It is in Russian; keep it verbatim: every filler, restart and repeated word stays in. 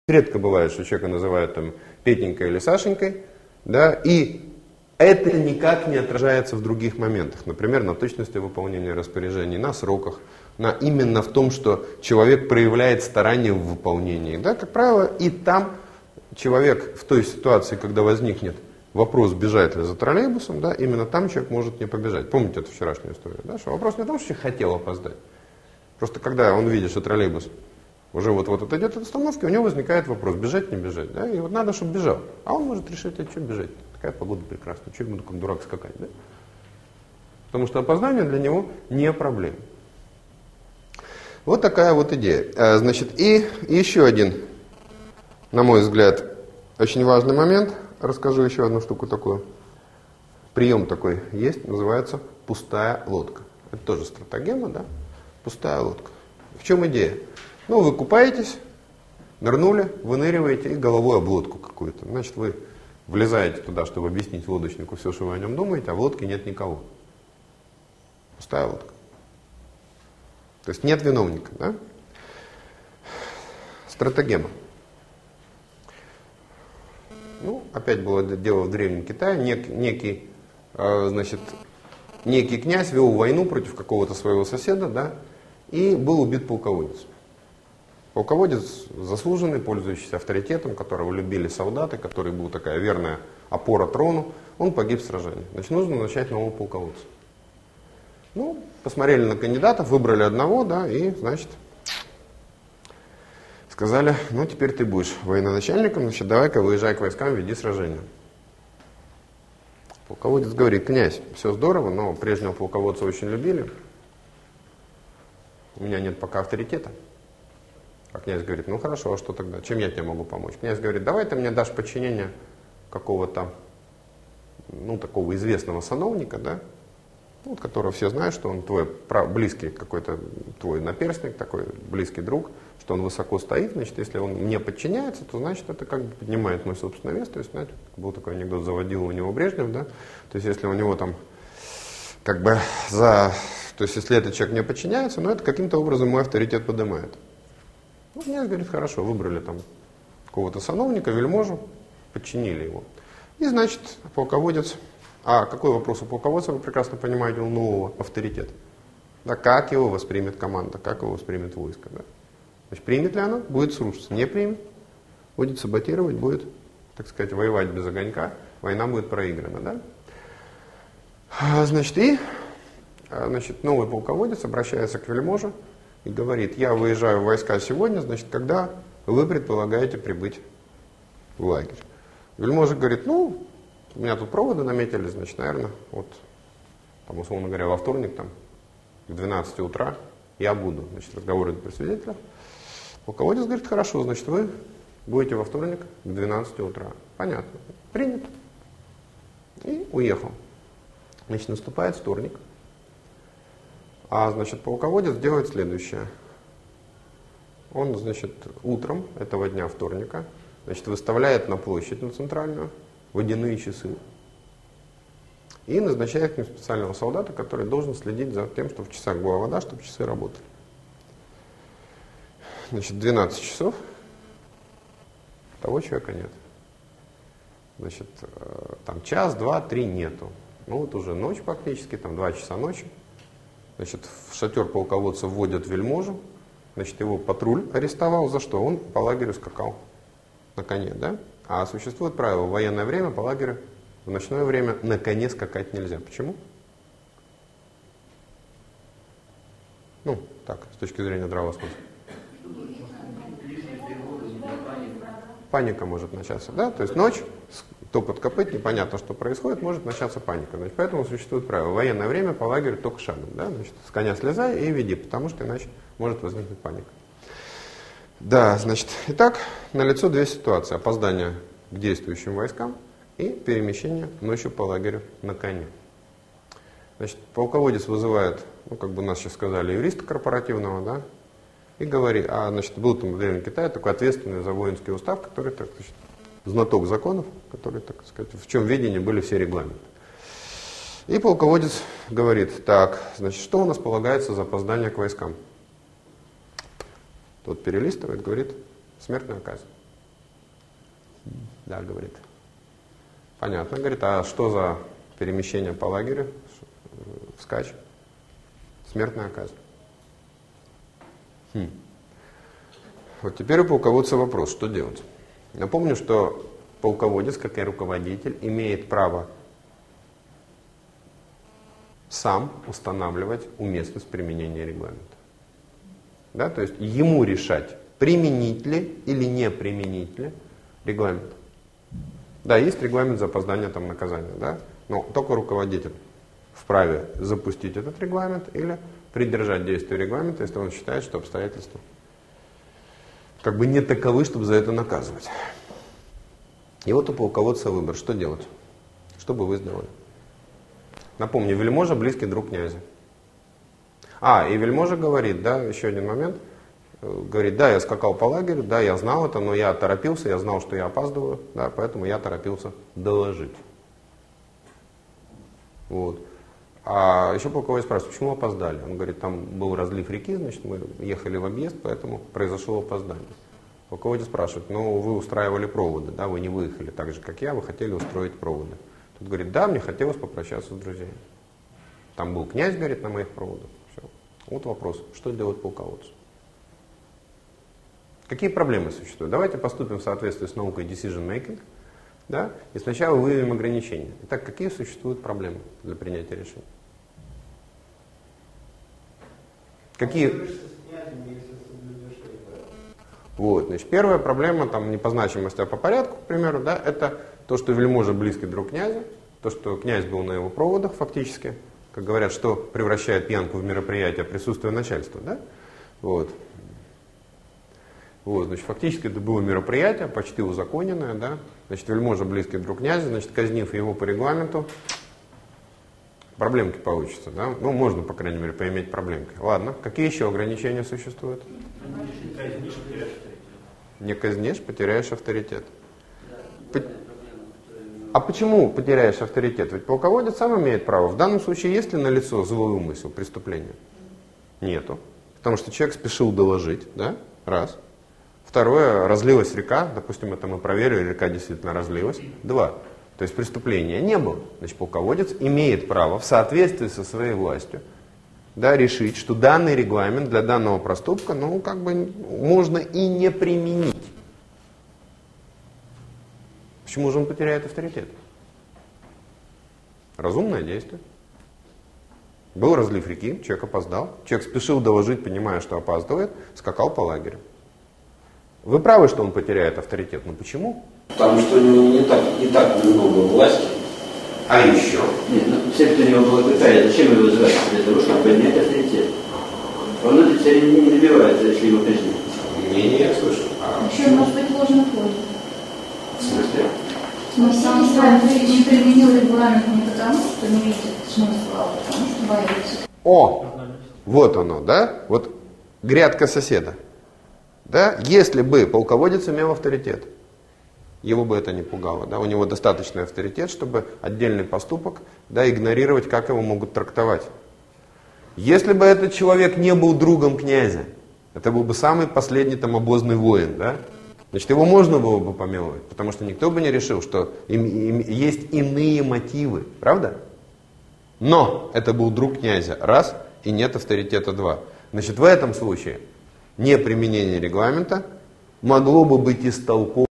Редко бывает, что человека называют там Петенькой или Сашенькой, да, и это никак не отражается в других моментах. Например, на точности выполнения распоряжений, на сроках, на именно в том, что человек проявляет старание в выполнении. Да, как правило, и там человек в той ситуации, когда возникнет вопрос, бежать ли за троллейбусом, да, именно там человек может не побежать. Помните эту вчерашнюю историю? Да, что вопрос не в том, что человек хотел опоздать. Просто когда он видит, что троллейбус уже вот-вот идет от остановки, у него возникает вопрос, бежать, не бежать. Да? И вот надо, чтобы бежал. А он может решить, а что бежать? Такая погода прекрасная, что я буду как дурак скакать. Да? Потому что опоздание для него не проблема. Вот такая вот идея. Значит, и еще один, на мой взгляд, очень важный момент. Расскажу еще одну штуку такую. Прием такой есть, называется пустая лодка. Это тоже стратагема, да? Пустая лодка. В чем идея? Ну, вы купаетесь, нырнули, выныриваете и головой об лодку какую-то. Значит, вы влезаете туда, чтобы объяснить лодочнику все, что вы о нем думаете, а в лодке нет никого. Пустая лодка. То есть нет виновника, да? Стратагема. Ну, опять было дело в Древнем Китае. Нек, некий, э, значит, некий князь вел войну против какого-то своего соседа, да, и был убит полководец. Полководец заслуженный, пользующийся авторитетом, которого любили солдаты, который был такая верная опора трону, он погиб в сражении. Значит, нужно начать нового полководца. Ну, посмотрели на кандидатов, выбрали одного, да, и, значит, сказали, ну, теперь ты будешь военачальником, значит, давай-ка выезжай к войскам, веди сражение. Полководец говорит, князь, все здорово, но прежнего полководца очень любили, у меня нет пока авторитета. А князь говорит, ну хорошо, а что тогда? Чем я тебе могу помочь? Князь говорит, давай ты мне дашь подчинение какого-то, ну, такого известного сановника, да, вот, которого все знают, что он твой близкий какой-то, твой наперстник, такой близкий друг, что он высоко стоит, значит, если он мне подчиняется, то, значит, это как бы поднимает мой собственный вес. То есть, знаете, был такой анекдот, заводил у него Брежнев, да, то есть, если у него там, как бы, за, то есть, если этот человек мне подчиняется, ну, это каким-то образом мой авторитет поднимает. Ну, князь говорит, хорошо, выбрали там какого-то сановника, вельможу, подчинили его. И, значит, полководец, а какой вопрос у полководца, вы прекрасно понимаете, у нового авторитета. Да, как его воспримет команда, как его воспримет войско, да. Значит, примет ли оно, будет слушаться, не примет, будет саботировать, будет, так сказать, воевать без огонька, война будет проиграна, да. А, значит, и, значит, новый полководец обращается к вельможе и говорит, я выезжаю в войска сегодня, значит, когда вы предполагаете прибыть в лагерь. Вельможа говорит, ну, у меня тут проводы наметились, значит, наверное, вот, там, условно говоря, во вторник, там, к двенадцати утра я буду, значит, разговор идет при свидетелях. Полководец говорит, хорошо, значит, вы будете во вторник к двенадцати утра. Понятно, принято. И уехал. Значит, наступает вторник. А, значит, полководец делает следующее. Он, значит, утром этого дня вторника, значит, выставляет на площадь, на центральную, водяные часы. И назначает к ним специального солдата, который должен следить за тем, чтобы в часах была вода, чтобы часы работали. Значит, двенадцать часов, того человека нет. Значит, там час, два, три нету. Ну вот уже ночь фактически, там два часа ночи. Значит, в шатер полководца вводят вельможу. Значит, его патруль арестовал. За что? Он по лагерю скакал на коне, да? А существует правило, в военное время по лагерю, в ночное время на коне скакать нельзя. Почему? Ну, так, с точки зрения здравого смысла. Паника может начаться, да? То есть ночь, топот копыт, непонятно, что происходит, может начаться паника. Значит, поэтому существует правило. В военное время по лагерю только шагом, да? Значит, с коня слезай и веди, потому что иначе может возникнуть паника. Да, значит, итак, налицо две ситуации. Опоздание к действующим войскам и перемещение ночью по лагерю на коне. Значит, полководец вызывает, ну, как бы нас сейчас сказали, юриста корпоративного, да? И говорит, а, значит, был там в Древнем Китае такой ответственный за воинский устав, который, так сказать, знаток законов, который, так сказать, в чем ведении были все регламенты. И полководец говорит, так, значит, что у нас полагается за опоздание к войскам? Тот перелистывает, говорит, смертная казнь. Да, говорит. Понятно, говорит, а что за перемещение по лагерю? Вскачь. Смертная казнь. Хм. Вот теперь у полководца вопрос, что делать? Напомню, что полководец, как и руководитель, имеет право сам устанавливать уместность применения регламента. Да? То есть ему решать, применить ли или не применить ли регламент. Да, есть регламент за опоздание там, наказания, да? Но только руководитель вправе запустить этот регламент или придержать действие регламента, если он считает, что обстоятельства как бы не таковы, чтобы за это наказывать. И вот у полководца выбор, что делать, что бы вы сделали. Напомню, вельможа близкий друг князя. А, и вельможа говорит, да, еще один момент, говорит, да, я скакал по лагерю, да, я знал это, но я торопился, я знал, что я опаздываю, да, поэтому я торопился доложить. Вот. А еще полководец спрашивает, почему опоздали? Он говорит, там был разлив реки, значит, мы ехали в объезд, поэтому произошло опоздание. Полководец спрашивает, ну вы устраивали проводы, да, вы не выехали так же, как я, вы хотели устроить проводы. Тут говорит, да, мне хотелось попрощаться с друзьями. Там был князь, говорит, на моих проводах. Все. Вот вопрос, что делать полководцу? Какие проблемы существуют? Давайте поступим в соответствии с наукой decision making, да, и сначала выявим ограничения. Итак, какие существуют проблемы для принятия решений? Какие? Вот, значит, первая проблема, там, не по значимости, а по порядку, к примеру, да, это то, что вельможа близкий друг князя, то, что князь был на его проводах фактически, как говорят, что превращает пьянку в мероприятие присутствия начальства, да, вот. Вот, значит, фактически это было мероприятие, почти узаконенное, да, значит, вельможа близкий друг князя, значит, казнив его по регламенту, проблемки получатся, да, ну, можно, по крайней мере, поиметь проблемки. Ладно, какие еще ограничения существуют? Не казнишь, потеряешь авторитет. По... А почему потеряешь авторитет? Ведь полководец сам имеет право. В данном случае есть ли налицо злой умысел преступления? Нету. Потому что человек спешил доложить, да? Раз. Второе, разлилась река, допустим, это мы проверили, река действительно разлилась. Два. То есть преступления не было. Значит, полководец имеет право в соответствии со своей властью, да, решить, что данный регламент для данного проступка, ну, как бы можно и не применить. Почему же он потеряет авторитет? Разумное действие. Был разлив реки, человек опоздал, человек спешил доложить, понимая, что опаздывает, скакал по лагерю. Вы правы, что он потеряет авторитет, но почему? Потому что у него не так, не так много власти. А еще? Нет, ну, цель у него была какая? Зачем его звать? Для того, чтобы поднять авторитет. Он этой цели не добивается, если его казнить. Не, не, я слышу. А... Еще может быть ложный ход. В смысле? Мы сами с вами не применил регламент не потому, что не видит смысла, а потому что боится. О! Вот оно, да? Вот грядка соседа. Да? Если бы полководец имел авторитет, его бы это не пугало. Да? У него достаточный авторитет, чтобы отдельный поступок, да, игнорировать, как его могут трактовать. Если бы этот человек не был другом князя, это был бы самый последний там обозный воин, да? Значит, его можно было бы помиловать, потому что никто бы не решил, что им, им есть иные мотивы, правда? Но это был друг князя, раз, и нет авторитета, два. Значит, в этом случае неприменение регламента могло бы быть истолковано